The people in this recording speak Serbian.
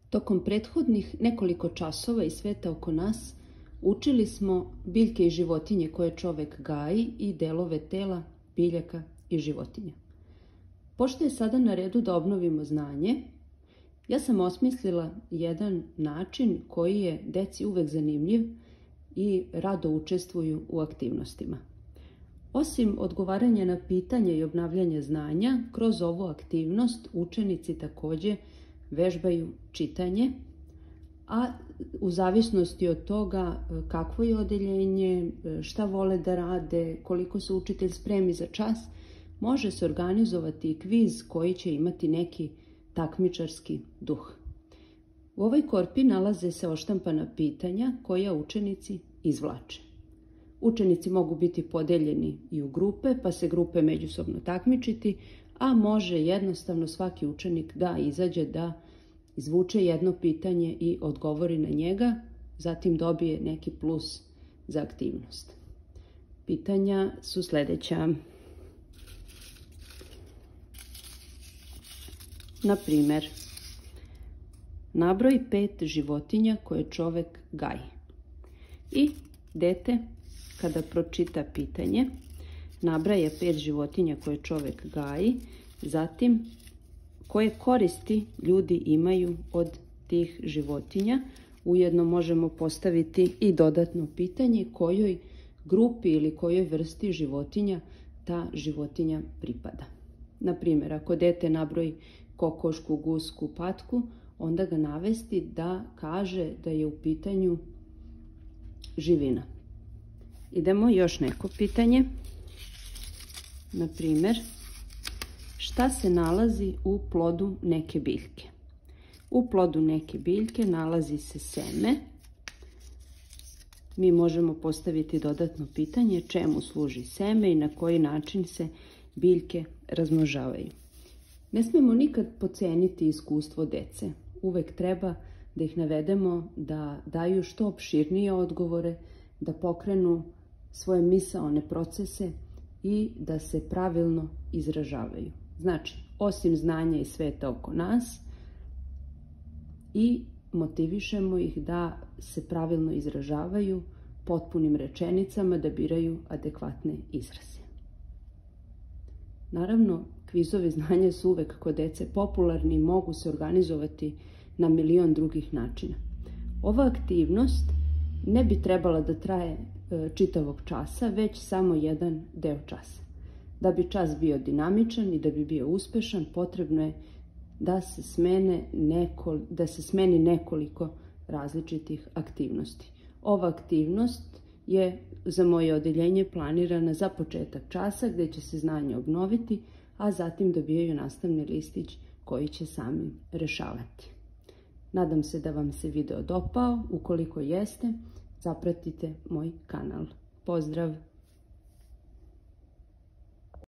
Tokom prethodnih nekoliko časova iz sveta oko nas učili smo biljke i životinje koje čovek gaji i delove tela biljaka i životinja. Pošto je sada na redu da obnovimo znanje, ja sam osmislila jedan način koji je deci uvek zanimljiv i rado učestvuju u aktivnostima. Osim odgovaranja na pitanja i obnavljanja znanja, kroz ovu aktivnost učenici takođe vežbaju čitanje, a u zavisnosti od toga kakvo je odeljenje, šta vole da rade, koliko se učitelj spremi za čas, može se organizovati i kviz koji će imati neki takmičarski duh. U ovoj korpi nalaze se odštampana pitanja koja učenici izvlače. Učenici mogu biti podeljeni i u grupe, pa se grupe međusobno takmičiti, a može jednostavno svaki učenik da izađe da izvuče jedno pitanje i odgovori na njega, zatim dobije neki plus za aktivnost. Pitanja su sledeća. Na primer, nabroj 5 životinja koje čovek gaji. I dete, kada pročita pitanje, nabraja 5 životinja koje čovek gaji, zatim koje koristi ljudi imaju od tih životinja. Ujedno možemo postaviti i dodatno pitanje kojoj grupi ili kojoj vrsti životinja ta životinja pripada. Na primjer, ako dete nabroji kokošku, gusku, patku, onda ga navesti da kaže da je u pitanju živina. Idemo još neko pitanje. Na primjer, šta se nalazi u plodu neke biljke? U plodu neke biljke nalazi se seme. Mi možemo postaviti dodatno pitanje čemu služi seme i na koji način se biljke razmnožavaju. Ne smemo nikad potceniti iskustvo dece. Uvek treba da ih navedemo da daju što opširnije odgovore, da pokrenu svoje misaone procese i da se pravilno izražavaju. Znači, osim znanja i sveta oko nas, i motivišemo ih da se pravilno izražavaju potpunim rečenicama, da biraju adekvatne izraze. Naravno, kvizovi znanja su uvek kod dece popularni i mogu se organizovati na milion drugih načina. Ova aktivnost ne bi trebala da traje čitavog časa, već samo jedan deo časa. Da bi čas bio dinamičan i da bi bio uspešan, potrebno je da se smeni nekoliko različitih aktivnosti. Ova aktivnost je za moje odeljenje planirana za početak časa gde će se znanje obnoviti, a zatim dobijaju nastavni listić koji će sami rešavati. Nadam se da vam se video dopao. Ukoliko jeste, zapratite moj kanal. Pozdrav!